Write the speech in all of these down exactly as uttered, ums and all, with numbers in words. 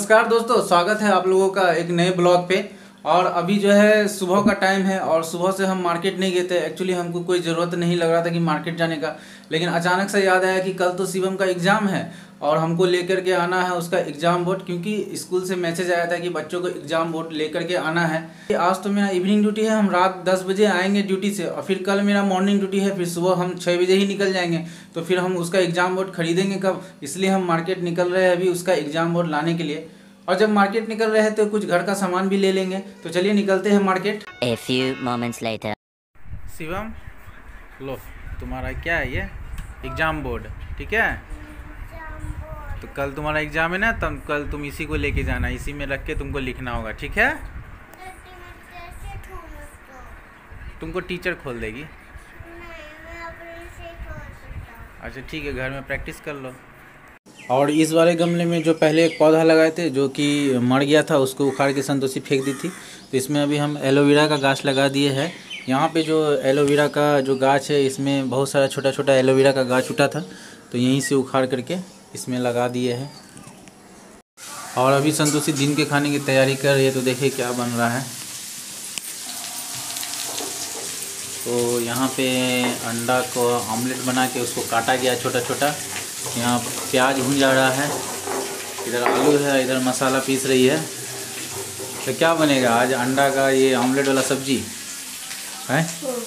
नमस्कार दोस्तों, स्वागत है आप लोगों का एक नए ब्लॉग पे। और अभी जो है सुबह का टाइम है और सुबह से हम मार्केट नहीं गए थे। एक्चुअली हमको कोई ज़रूरत नहीं लग रहा था कि मार्केट जाने का, लेकिन अचानक से याद आया कि कल तो शिवम का एग्ज़ाम है और हमको लेकर के आना है उसका एग्ज़ाम बोर्ड, क्योंकि स्कूल से मैसेज आया था कि बच्चों को एग्ज़ाम बोर्ड लेकर के आना है। आज तो मेरा इवनिंग ड्यूटी है, हम रात दस बजे आएंगे ड्यूटी से, और फिर कल मेरा मॉर्निंग ड्यूटी है, फिर सुबह हम छः बजे ही निकल जाएंगे। तो फिर हम उसका एग्ज़ाम बोर्ड खरीदेंगे कब, इसलिए हम मार्केट निकल रहे हैं अभी उसका एग्ज़ाम बोर्ड लाने के लिए। और जब मार्केट निकल रहे हैं तो कुछ घर का सामान भी ले लेंगे। तो चलिए निकलते हैं market. A few moments later. Shivam, लो तुम्हारा क्या है, ये एग्ज़ाम बोर्ड, ठीक है। तो कल तुम्हारा एग्ज़ाम है ना, तब कल तुम इसी को लेके जाना, इसी में रख के तुमको लिखना होगा, ठीक है। तुमको टीचर खोल देगी। अच्छा ठीक है, घर में प्रैक्टिस कर लो। और इस वाले गमले में जो पहले एक पौधा लगाए थे जो कि मर गया था, उसको उखाड़ के संतोषी फेंक दी थी। तो इसमें अभी हम एलोवेरा का गाछ लगा दिए हैं। यहाँ पे जो एलोवेरा का जो गाछ है, इसमें बहुत सारा छोटा छोटा एलोवेरा का गाछ उठा था, तो यहीं से उखाड़ करके इसमें लगा दिए हैं। और अभी संतोषी दिन के खाने की तैयारी कर रही है, तो देखिए क्या बन रहा है। तो यहाँ पे अंडा को ऑमलेट बना के उसको काटा गया छोटा छोटा। यहाँ प्याज भून जा रहा है, इधर आलू है, इधर मसाला पीस रही है। तो क्या बनेगा आज अंडा का ये ऑमलेट वाला सब्जी है।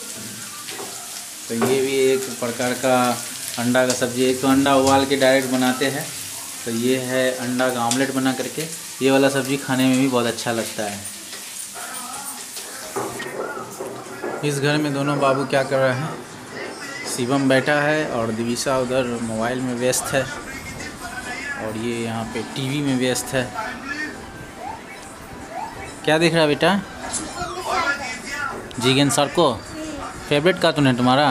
तो ये भी एक प्रकार का अंडा का सब्जी। एक तो अंडा उबाल के डायरेक्ट बनाते हैं, तो ये है अंडा का ऑमलेट बना करके। ये वाला सब्जी खाने में भी बहुत अच्छा लगता है। इस घर में दोनों बाबू क्या कर रहे हैं, शिवम बैठा है और दिविशा उधर मोबाइल में व्यस्त है, और ये यहाँ पे टीवी में व्यस्त है। क्या देख रहा है बेटा? जिगेन सर को फेवरेट कार्टून है तुम्हारा।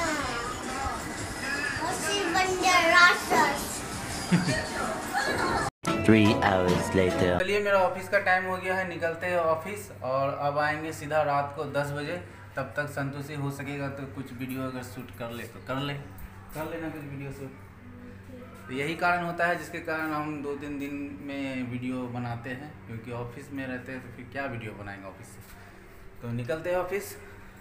Three hours later. चलिए, मेरा ऑफिस का टाइम हो गया है, निकलते हैं ऑफिस। और अब आएंगे सीधा रात को दस बजे। तब तक संतोषी हो सकेगा तो कुछ वीडियो अगर शूट कर ले तो कर ले कर लेना कुछ वीडियो शूट। तो यही कारण होता है जिसके कारण हम दो तीन दिन में वीडियो बनाते हैं, क्योंकि ऑफिस में रहते हैं तो फिर क्या वीडियो बनाएंगे ऑफिस से। तो निकलते हैं ऑफिस।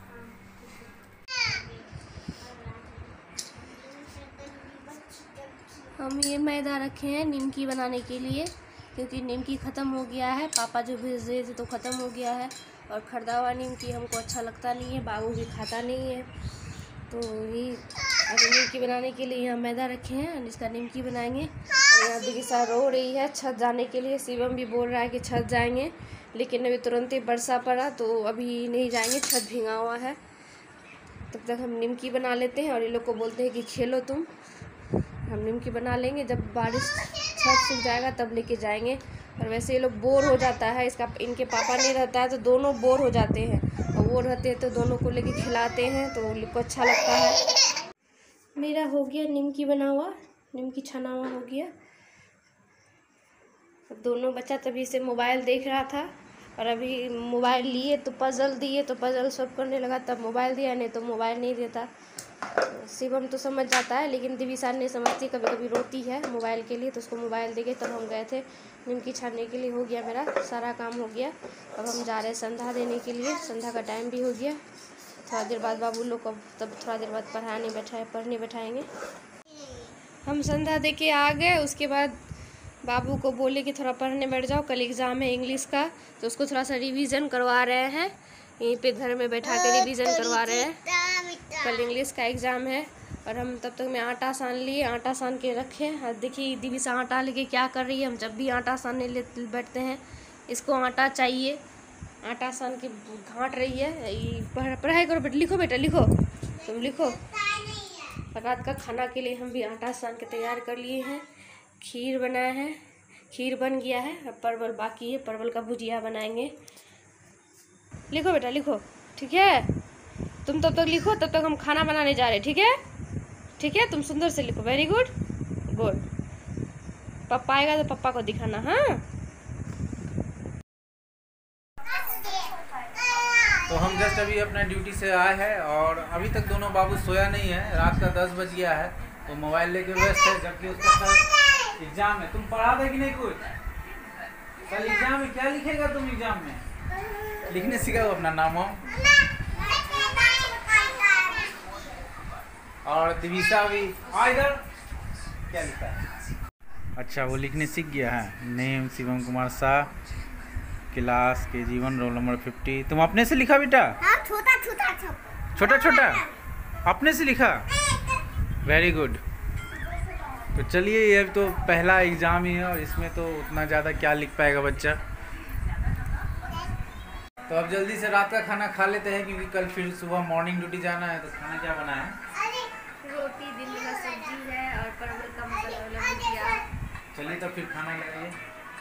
हम ये मैदा रखे हैं निमकी बनाने के लिए, क्योंकि निमकी ख़त्म हो गया है। पापा जो भेज रहे थे तो ख़त्म हो गया है, और खरीदा हुआ निमकी हमको अच्छा लगता नहीं है, बाबू भी खाता नहीं है। तो ये अभी निमकी बनाने के लिए यहाँ मैदा रखे हैं, जिसका निमकी बनाएंगे। और यहाँ दिविशा रो रही है छत जाने के लिए। शिवम भी बोल रहा है कि छत जाएंगे, लेकिन अभी तुरंत ही बरसा पड़ा तो अभी नहीं जाएंगे, छत भीगा हुआ है। तब तक हम निमकी बना लेते हैं, और ये लोग को बोलते हैं कि खेलो तुम। हम निमकी बना लेंगे, जब बारिश छत सूख जाएगा तब लेके जाएंगे। और वैसे ये लोग बोर हो जाता है, इसका इनके पापा नहीं रहता है तो दोनों बोर हो जाते हैं, और वो रहते हैं तो दोनों को लेके खिलाते हैं, तो उन लोग को अच्छा लगता है। मेरा हो गया निमकी बना हुआ, निमकी छना हुआ हो गया। दोनों बच्चा तभी से मोबाइल देख रहा था, और अभी मोबाइल लिए तो पजल दिए तो पजल सॉल्व करने लगा, तब मोबाइल दिया, नहीं तो मोबाइल नहीं देता। शिवम तो समझ जाता है, लेकिन दिविशा नहीं समझती, कभी कभी रोती है मोबाइल के लिए, तो उसको मोबाइल दे के तब हम गए थे निमकी छानने के लिए। हो गया मेरा सारा काम हो गया। अब हम जा रहे हैं संध्या देने के लिए, संध्या का टाइम भी हो गया। थोड़ा देर बाद बाबू लोग को तब थोड़ा देर बाद पढ़ाने बैठाए पढ़ने बैठाएंगे। हम संध्या दे के आ गए, उसके बाद बाबू को बोले कि थोड़ा पढ़ने बैठ जाओ, कल एग्ज़ाम है इंग्लिश का, तो उसको थोड़ा सा रिवीजन करवा रहे हैं। यहीं पे घर में बैठा के रिवीजन करवा रहे हैं, कल इंग्लिश का एग्ज़ाम है। और हम तब तक मैं आटा सान लिए, आटा सान के रखे। और देखिए दिविशा आटा लेके क्या कर रही है। हम जब भी आटा सानने ले बैठते हैं, इसको आटा चाहिए, आटा सान के घाट रही है। ये पढ़ाई करो बेटा, लिखो बेटा लिखो, तुम लिखो। और रात का खाना के लिए हम भी आटा सान के तैयार कर लिए हैं। खीर बनाया है, खीर बन गया है, अब परवल बाकी है, परवल का भुजिया बनाएंगे। लिखो बेटा लिखो, ठीक है। तुम तब तक लिखो, तब तक हम खाना बनाने जा रहे हैं, ठीक है ठीक है। तुम सुंदर से लिखो, वेरी गुड गुड। पापा आएगा तो पापा को दिखाना। हाँ, तो हम जस्ट अभी अपना ड्यूटी से आए हैं, और अभी तक दोनों बाबू सोया नहीं है। रात का दस बज गया है, तो मोबाइल लेके व्यस्त है, जबकि उसका एग्जाम है। तुम पढ़ा दे कि नहीं कुछ? कल एग्जाम में क्या लिखेगा तुम एग्जाम में? लिखने सिखाओ अपना नाम हो। और दिविशा भी आ इधर, क्या लिखा है? अच्छा वो लिखने सीख गया है। नेम शिवम कुमार शाह, क्लास के जीवन, रोल नंबर फिफ्टी। तुम अपने से लिखा बेटा? छोटा छोटा छोटा छोटा अपने से लिखा, वेरी गुड। तो चलिए ये तो पहला एग्ज़ाम ही है और इसमें तो उतना ज़्यादा क्या लिख पाएगा बच्चा। तो अब जल्दी से रात का खाना खा लेते हैं क्योंकि कल फिर सुबह मॉर्निंग ड्यूटी जाना है। तो खाना क्या बना है? रोटी, दिन का सब्जी है और परवल का मसाला वाला भुजिया। चलिए तो फिर खाना लगाइए।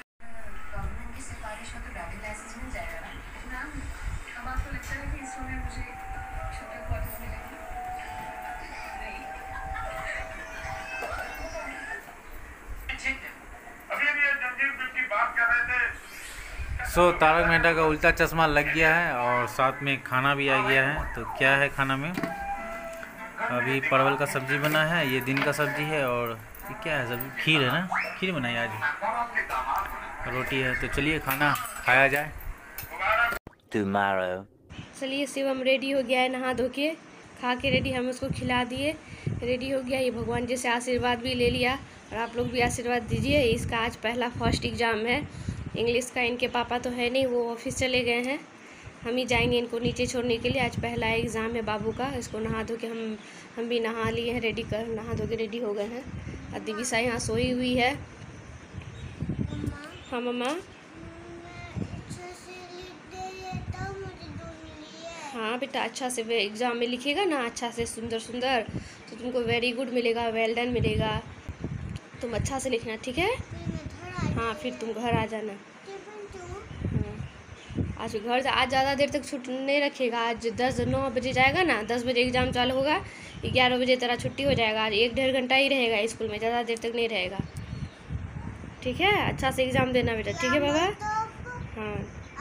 सो so, तारक मेहता का उल्टा चश्मा लग गया है और साथ में खाना भी आ गया है। तो क्या है खाना में? अभी परवल का सब्जी बना है, ये दिन का सब्जी है। और ये क्या है सब्जी? खीर है ना, खीर बनाई आज, रोटी है। तो चलिए खाना खाया जाए। Tomorrow. चलिए शिवम रेडी हो गया है, नहा धो के खा के रेडी, हम उसको खिला दिए, रेडी हो गया। ये भगवान जी से आशीर्वाद भी ले लिया और आप लोग भी आशीर्वाद दीजिए। इसका आज पहला फर्स्ट एग्ज़ाम है इंग्लिश का। इनके पापा तो है नहीं, वो ऑफिस चले गए हैं, हम ही जाएंगे इनको नीचे छोड़ने के लिए। आज पहला एग्ज़ाम है बाबू का। इसको नहा धो के हम हम भी नहा लिए हैं, रेडी कर नहा धो के रेडी हो गए हैं। और दिविशा यहाँ सोई हुई है। हाँ मम्मा, हाँ बेटा, अच्छा से एग्ज़ाम में लिखेगा ना, अच्छा से सुंदर सुंदर, तो तुमको वेरी गुड मिलेगा, वेल डन मिलेगा। तुम अच्छा से लिखना, ठीक है? हाँ, फिर तुम घर आ जाना। हाँ, आज घर जा, आज ज़्यादा देर तक छुट्टी नहीं रखेगा। आज दस नौ बजे जाएगा ना, दस बजे एग्ज़ाम चालू होगा, ग्यारह बजे तेरा छुट्टी हो जाएगा। आज एक डेढ़ घंटा ही रहेगा स्कूल में, ज़्यादा देर तक नहीं रहेगा, ठीक है? अच्छा से एग्ज़ाम देना बेटा, ठीक है बाबा? हाँ,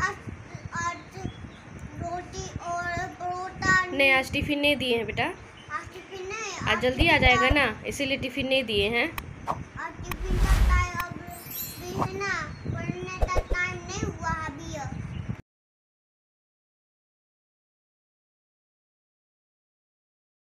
नहीं आज टिफ़िन नहीं दिए हैं बेटा, आज जल्दी आ जाएगा ना, इसीलिए टिफ़िन नहीं दिए हैं।